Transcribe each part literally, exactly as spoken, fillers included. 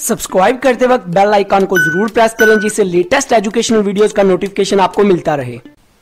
Subscribe करते वक्त bell icon को जरूर प्रेस करें जिससे लेटेस्ट एजुकेशनल वीडियोस का नोटिफिकेशन आपको मिलता रहे।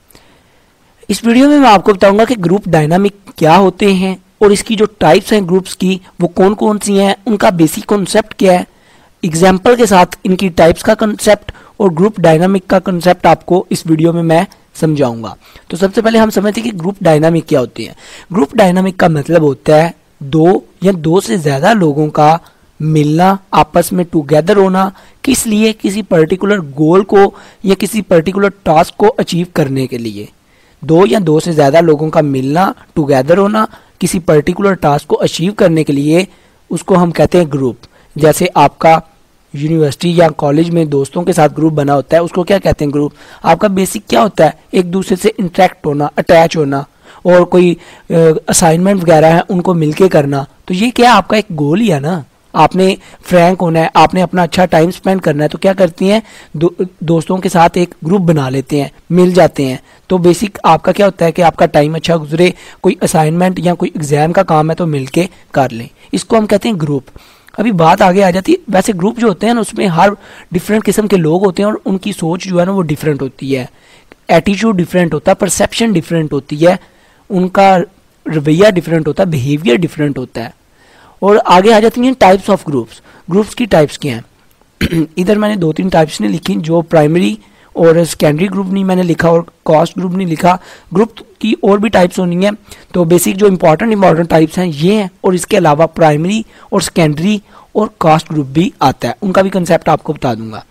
इस वीडियो में मैं आपको बताऊंगा कि ग्रुप डायनामिक क्या होते हैं और इसकी जो टाइप्स हैं ग्रुप्स की वो कौन कौन सी हैं, उनका बेसिक कॉन्सेप्ट क्या है, एग्जाम्पल के साथ इनकी टाइप्स का कॉन्सेप्ट और ग्रुप डायनामिक का कॉन्सेप्ट आपको इस वीडियो में मैं समझाऊंगा। तो सबसे पहले हम समझते हैं कि ग्रुप डायनामिक क्या होती है। ग्रुप डायनामिक का मतलब होता है दो या दो से ज्यादा लोगों का मिलना, आपस में टुगेदर होना, किस लिए, किसी पर्टिकुलर गोल को या किसी पर्टिकुलर टास्क को अचीव करने के लिए। दो या दो से ज्यादा लोगों का मिलना, टुगेदर होना, किसी पर्टिकुलर टास्क को अचीव करने के लिए, उसको हम कहते हैं ग्रुप। जैसे आपका यूनिवर्सिटी या कॉलेज में दोस्तों के साथ ग्रुप बना होता है, उसको क्या कहते हैं, ग्रुप। आपका बेसिक क्या होता है, एक दूसरे से इंटरेक्ट होना, अटैच होना, और कोई असाइनमेंट वगैरह है उनको मिलके करना। तो ये क्या आपका एक गोल ही है ना, आपने फ्रैंक होना है, आपने अपना अच्छा टाइम स्पेंड करना है। तो क्या करती हैं, दो, दोस्तों के साथ एक ग्रुप बना लेते हैं, मिल जाते हैं। तो बेसिक आपका क्या होता है कि आपका टाइम अच्छा गुजरे, कोई असाइनमेंट या कोई एग्जाम का काम है तो मिलके कर लें, इसको हम कहते हैं ग्रुप। अभी बात आगे आ जाती है। वैसे ग्रुप जो होते हैं ना उसमें हर डिफरेंट किस्म के लोग होते हैं और उनकी सोच जो है ना वो डिफरेंट होती है, एटीट्यूड डिफरेंट होता है, परसेप्शन डिफरेंट होती है, उनका रवैया डिफरेंट होता है, बिहेवियर डिफरेंट होता है। और आगे आ जाती हैं टाइप्स ऑफ ग्रुप्स। ग्रुप्स की टाइप्स क्या हैं इधर मैंने दो तीन टाइप्स नहीं लिखी, जो प्राइमरी और सेकेंडरी ग्रुप नहीं मैंने लिखा और कास्ट ग्रुप नहीं लिखा। ग्रुप की और भी टाइप्स होनी है, तो बेसिक जो इंपॉर्टेंट इंपॉर्टेंट टाइप्स हैं ये हैं, और इसके अलावा प्राइमरी और सेकेंडरी और कास्ट ग्रुप भी आता है, उनका भी कंसेप्ट आपको बता दूंगा।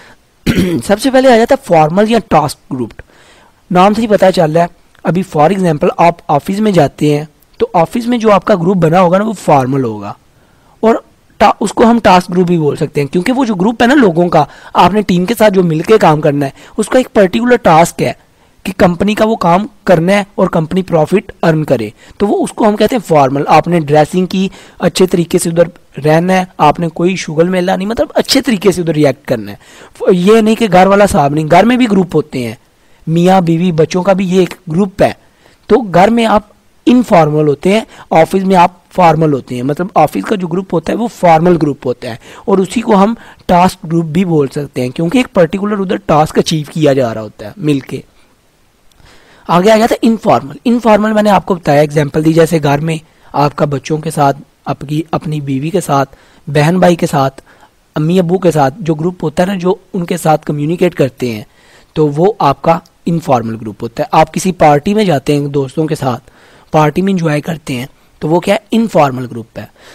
सबसे पहले आ जाता है फॉर्मल या टास्क ग्रुप। नाम से ही पता चल रहा है। अभी फॉर एग्जाम्पल आप ऑफिस में जाते हैं तो ऑफिस में जो आपका ग्रुप बना होगा ना वो फॉर्मल होगा, और उसको हम टास्क ग्रुप भी बोल सकते हैं, क्योंकि वो जो ग्रुप है ना लोगों का, आपने टीम के साथ जो मिलकर काम करना है, उसका एक पर्टिकुलर टास्क है कि कंपनी का वो काम करना है और कंपनी प्रॉफिट अर्न करे। तो वो उसको हम कहते हैं फॉर्मल। आपने ड्रेसिंग की, अच्छे तरीके से उधर रहना है, आपने कोई शुगल मेला नहीं, मतलब अच्छे तरीके से उधर रिएक्ट करना है। ये नहीं कि घर वाला साहब नहीं, घर में भी ग्रुप होते हैं, मियाँ बीवी बच्चों का भी ये एक ग्रुप है। तो घर में आप इनफॉर्मल होते हैं, ऑफिस में आप फॉर्मल होते हैं, मतलब ऑफिस का जो ग्रुप होता है वो फॉर्मल ग्रुप होता है, और उसी को हम टास्क ग्रुप भी बोल सकते हैं, क्योंकि एक पर्टिकुलर उधर टास्क अचीव किया जा रहा होता है मिलके। आगे आ जाता है इनफॉर्मल। इनफॉर्मल मैंने आपको बताया, एग्जांपल दी, जैसे घर में आपका बच्चों के साथ, आपकी अपनी बीवी के साथ, बहन भाई के साथ, अम्मी अब्बू के साथ जो ग्रुप होता है ना, जो उनके साथ कम्युनिकेट करते हैं, तो वो आपका इनफॉर्मल ग्रुप होता है। आप किसी पार्टी में जाते हैं दोस्तों के साथ, पार्टी में इंजॉय करते हैं, तो वो क्या है, इनफॉर्मल ग्रुप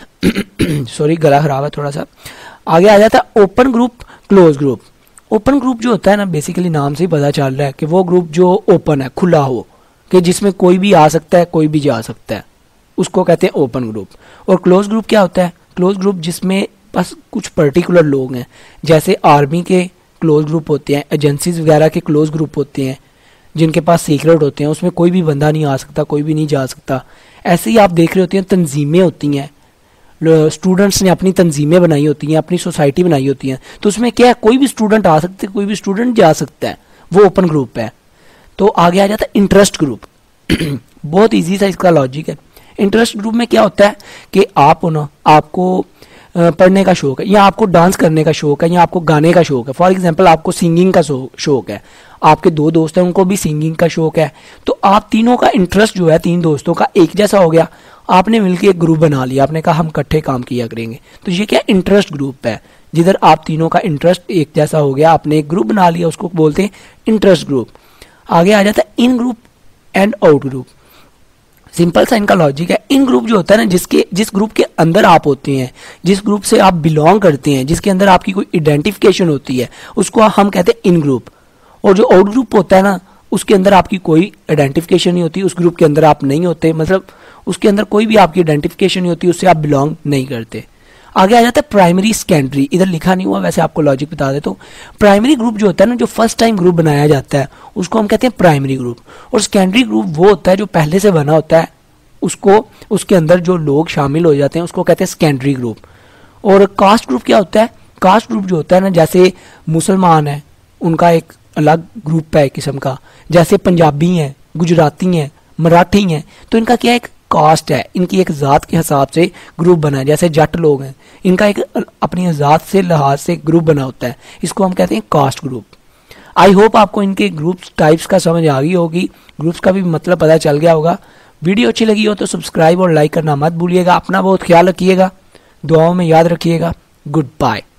है। सॉरी गला खराब है थोड़ा सा। आगे आ जाता है open group, close group. Open group जो होता है ना, बेसिकली नाम से ही पता चल रहा है कि वो ग्रुप जो ओपन है, खुला हो, कि जिसमें कोई भी आ सकता है, कोई भी जा सकता है, उसको कहते हैं ओपन ग्रुप। और क्लोज ग्रुप क्या होता है, क्लोज ग्रुप जिसमें बस कुछ पर्टिकुलर लोग हैं, जैसे आर्मी के क्लोज ग्रुप होते हैं, एजेंसीज वगैरह के क्लोज ग्रुप होते हैं, जिनके पास सीक्रेट होते हैं, उसमें कोई भी बंदा नहीं आ सकता, कोई भी नहीं जा सकता। ऐसे ही आप देख रहे होते हैं तंजीमें होती हैं, स्टूडेंट्स ने अपनी तंजीमें बनाई होती हैं, अपनी सोसाइटी बनाई होती हैं, तो उसमें क्या है, कोई भी स्टूडेंट आ सकते, कोई भी स्टूडेंट जा सकता है, वो ओपन ग्रुप है। तो आगे आ जाता है इंटरेस्ट ग्रुप। बहुत ईजी सा इसका लॉजिक है। इंटरेस्ट ग्रुप में क्या होता है कि आप हो ना, आपको पढ़ने का शौक है, या आपको डांस करने का शौक है, या आपको गाने का शौक है। फॉर एग्जांपल आपको सिंगिंग का शौक है, आपके दो दोस्त हैं उनको भी सिंगिंग का शौक है, तो आप तीनों का इंटरेस्ट जो है, तीन दोस्तों का एक जैसा हो गया, आपने मिलकर एक ग्रुप बना लिया, आपने कहा हम इकट्ठे काम किया करेंगे। तो ये क्या इंटरेस्ट ग्रुप है, जिधर आप तीनों का इंटरेस्ट एक जैसा हो गया, आपने एक ग्रुप बना लिया, उसको बोलते हैं इंटरेस्ट ग्रुप। आगे आ जाता है in group and out group. Simple सा इनका लॉजिक है। इन ग्रुप जो होता है ना, जिसके जिस ग्रुप के अंदर आप होते हैं, जिस ग्रुप से आप बिलोंग करते हैं, जिसके अंदर आपकी कोई आइडेंटिफिकेशन होती है, उसको हम कहते हैं इन ग्रुप। और जो आउट ग्रुप होता है ना, उसके अंदर आपकी कोई आइडेंटिफिकेशन नहीं होती, उस ग्रुप के अंदर आप नहीं होते, मतलब उसके अंदर कोई भी आपकी आइडेंटिफिकेशन नहीं होती, उससे आप बिलोंग नहीं करते। आगे आ जाता है प्राइमरी, सेकेंडरी। इधर लिखा नहीं हुआ, वैसे आपको लॉजिक बता देता हूँ। प्राइमरी ग्रुप जो होता है ना, जो फर्स्ट टाइम ग्रुप बनाया जाता है, उसको हम कहते हैं प्राइमरी ग्रुप। और सेकेंडरी ग्रुप वो होता है जो पहले से बना होता है, उसको उसके अंदर जो लोग शामिल हो जाते हैं, उसको कहते हैं सेकेंडरी ग्रुप। और कास्ट ग्रुप क्या होता है, कास्ट ग्रुप जो होता है ना, जैसे मुसलमान है, उनका एक अलग ग्रुप है किस्म का, जैसे पंजाबी हैं, गुजराती हैं, मराठी हैं, तो इनका क्या है, एक कास्ट है, इनकी एक ज़ात के हिसाब से ग्रुप बना है। जैसे जट लोग हैं, इनका एक अपनी ज़ात से लिहाज से ग्रुप बना होता है, इसको हम कहते हैं कास्ट ग्रुप। आई होप आपको इनके ग्रुप्स टाइप्स का समझ आ गई होगी, ग्रुप्स का भी मतलब पता चल गया होगा। वीडियो अच्छी लगी हो तो सब्सक्राइब और लाइक करना मत भूलिएगा। अपना बहुत ख्याल रखिएगा, दुआओं में याद रखिएगा। Good bye.